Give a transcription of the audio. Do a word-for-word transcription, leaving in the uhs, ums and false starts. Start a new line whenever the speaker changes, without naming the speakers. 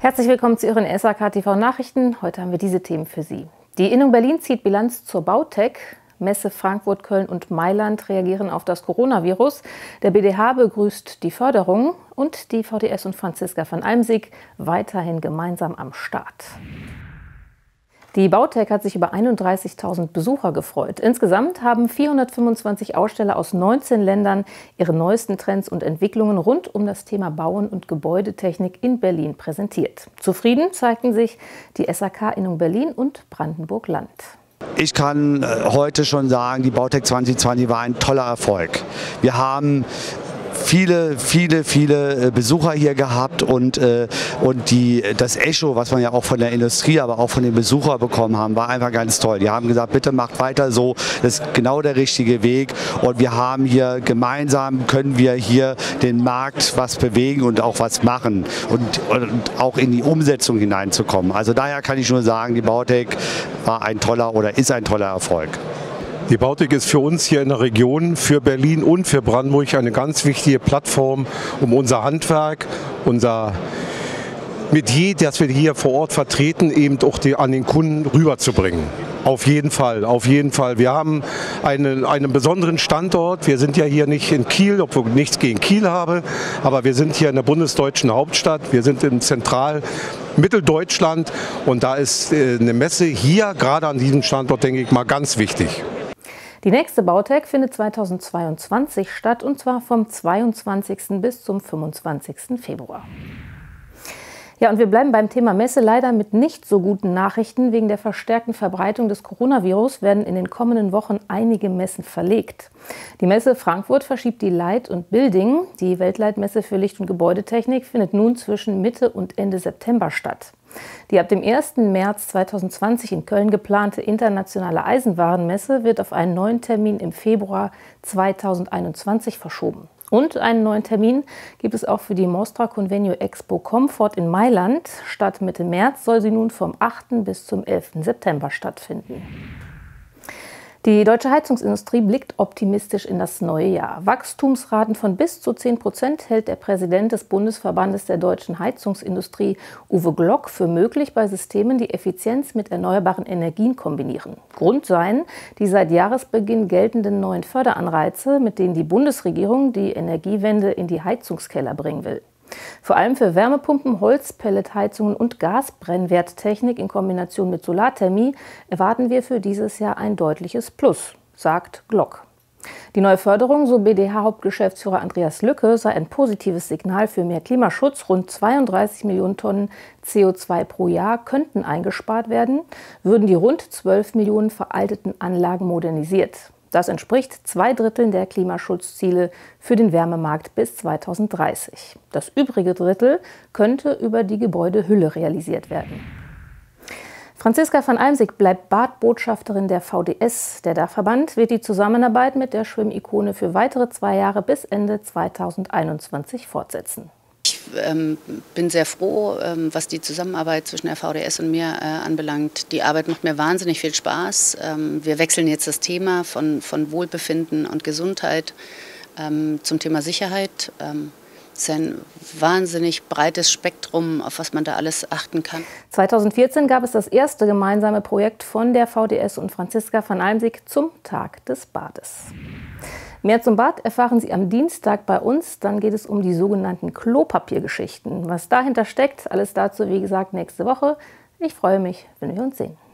Herzlich willkommen zu Ihren S A K T V Nachrichten. Heute haben wir diese Themen für Sie. Die Innung Berlin zieht Bilanz zur Bautec. Messe Frankfurt, Köln und Mailand reagieren auf das Coronavirus. Der B D H begrüßt die Förderung und die V D S und Franziska van Almsick weiterhin gemeinsam am Start. Die Bautec hat sich über einunddreißigtausend Besucher gefreut. Insgesamt haben vierhundertfünfundzwanzig Aussteller aus neunzehn Ländern ihre neuesten Trends und Entwicklungen rund um das Thema Bauen und Gebäudetechnik in Berlin präsentiert. Zufrieden zeigten sich die S A K Innung Berlin und Brandenburg-Land.
Ich kann heute schon sagen, die Bautec zwanzig zwanzig war ein toller Erfolg. Wir haben viele, viele, viele Besucher hier gehabt und, äh, und die, das Echo, was man ja auch von der Industrie, aber auch von den Besuchern bekommen haben, war einfach ganz toll. Die haben gesagt, bitte macht weiter so, das ist genau der richtige Weg und wir haben hier gemeinsam, können wir hier den Markt was bewegen und auch was machen und, und auch in die Umsetzung hineinzukommen. Also daher kann ich nur sagen, die Bautec war ein toller oder ist ein toller Erfolg.
Die Bautec ist für uns hier in der Region, für Berlin und für Brandenburg eine ganz wichtige Plattform, um unser Handwerk, unser Metier, das wir hier vor Ort vertreten, eben auch die, an den Kunden rüberzubringen. Auf jeden Fall, auf jeden Fall. Wir haben einen, einen besonderen Standort. Wir sind ja hier nicht in Kiel, obwohl ich nichts gegen Kiel habe, aber wir sind hier in der bundesdeutschen Hauptstadt. Wir sind in Zentral Mitteldeutschland und da ist eine Messe hier, gerade an diesem Standort, denke ich mal, ganz wichtig.
Die nächste Bautec findet zweitausendzweiundzwanzig statt, und zwar vom zweiundzwanzigsten bis zum fünfundzwanzigsten Februar. Ja, und wir bleiben beim Thema Messe leider mit nicht so guten Nachrichten. Wegen der verstärkten Verbreitung des Coronavirus werden in den kommenden Wochen einige Messen verlegt. Die Messe Frankfurt verschiebt die Light und Building. Die Weltleitmesse für Licht- und Gebäudetechnik findet nun zwischen Mitte und Ende September statt. Die ab dem ersten März zweitausendzwanzig in Köln geplante internationale Eisenwarenmesse wird auf einen neuen Termin im Februar zweitausendeinundzwanzig verschoben. Und einen neuen Termin gibt es auch für die Mostra Convegno Expo Comfort in Mailand. Statt Mitte März soll sie nun vom achten bis zum elften September stattfinden. Die deutsche Heizungsindustrie blickt optimistisch in das neue Jahr. Wachstumsraten von bis zu zehn Prozent hält der Präsident des Bundesverbandes der deutschen Heizungsindustrie, Uwe Glock, für möglich bei Systemen, die Effizienz mit erneuerbaren Energien kombinieren. Grund seien die seit Jahresbeginn geltenden neuen Förderanreize, mit denen die Bundesregierung die Energiewende in die Heizungskeller bringen will. Vor allem für Wärmepumpen, Holzpelletheizungen und Gasbrennwerttechnik in Kombination mit Solarthermie erwarten wir für dieses Jahr ein deutliches Plus, sagt Glock. Die neue Förderung, so B D H-Hauptgeschäftsführer Andreas Lücke, sei ein positives Signal für mehr Klimaschutz. Rund zweiunddreißig Millionen Tonnen C O zwei pro Jahr könnten eingespart werden, würden die rund zwölf Millionen veralteten Anlagen modernisiert. Das entspricht zwei Dritteln der Klimaschutzziele für den Wärmemarkt bis zweitausenddreißig. Das übrige Drittel könnte über die Gebäudehülle realisiert werden. Franziska van Almsick bleibt Badbotschafterin der V D S. Der Dachverband wird die Zusammenarbeit mit der Schwimmikone für weitere zwei Jahre bis Ende zweitausendeinundzwanzig fortsetzen.
Ich ähm, bin sehr froh, ähm, was die Zusammenarbeit zwischen der V D S und mir äh, anbelangt. Die Arbeit macht mir wahnsinnig viel Spaß. Ähm, wir wechseln jetzt das Thema von, von Wohlbefinden und Gesundheit ähm, zum Thema Sicherheit. Ähm, es ist ein wahnsinnig breites Spektrum, auf was man da alles achten kann.
zweitausendvierzehn gab es das erste gemeinsame Projekt von der V D S und Franziska van Almsick zum Tag des Bades. Mehr zum Bad erfahren Sie am Dienstag bei uns. Dann geht es um die sogenannten Klopapiergeschichten. Was dahinter steckt, alles dazu, wie gesagt, nächste Woche. Ich freue mich, wenn wir uns sehen.